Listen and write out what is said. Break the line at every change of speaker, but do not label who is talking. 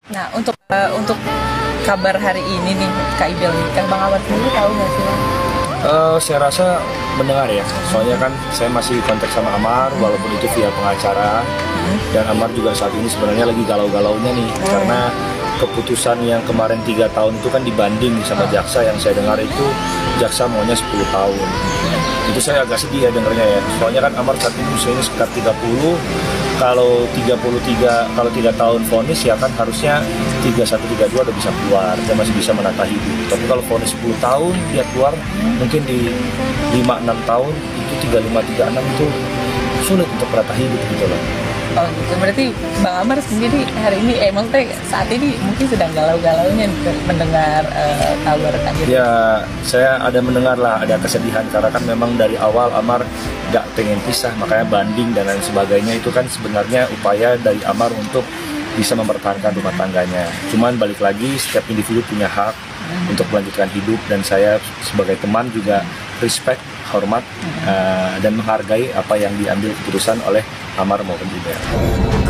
Nah, untuk kabar hari ini nih, Kak Ibel nih, kan Bang Amar sendiri tahu nggak sih, Bang?
Saya rasa mendengar ya, soalnya kan saya masih kontak sama Amar, walaupun itu via pengacara, dan Amar juga saat ini sebenarnya lagi galau-galaunya nih, karena keputusan yang kemarin 3 tahun itu kan dibanding sama jaksa. Yang saya dengar itu jaksa maunya 10 tahun. Itu saya agak sedih ya dengarnya ya, soalnya kan Amar saat ini usianya sekitar 30. Kalau 33, kalau 3 tahun vonis ya kan harusnya 31, 32 udah bisa keluar, dia masih bisa menata hidup. Tapi kalau vonis 10 tahun dia keluar, mungkin di 5-6 tahun itu 35, 36 itu sulit untuk menata hidup gitu loh.
Oh gitu, berarti Bang Amar sendiri hari ini, maksudnya saat ini mungkin sedang galau-galaunya nih mendengar kabar Kak Ibel.
Ya, saya ada mendengar lah, ada kesedihan karena kan memang dari awal Amar gak pengen pisah, makanya banding dan lain sebagainya. Itu kan sebenarnya upaya dari Amar untuk bisa mempertahankan rumah tangganya. Cuman balik lagi, setiap individu punya hak untuk melanjutkan hidup, dan saya sebagai teman juga respect, hormat, dan menghargai apa yang diambil keputusan oleh Amar maupun Ibel.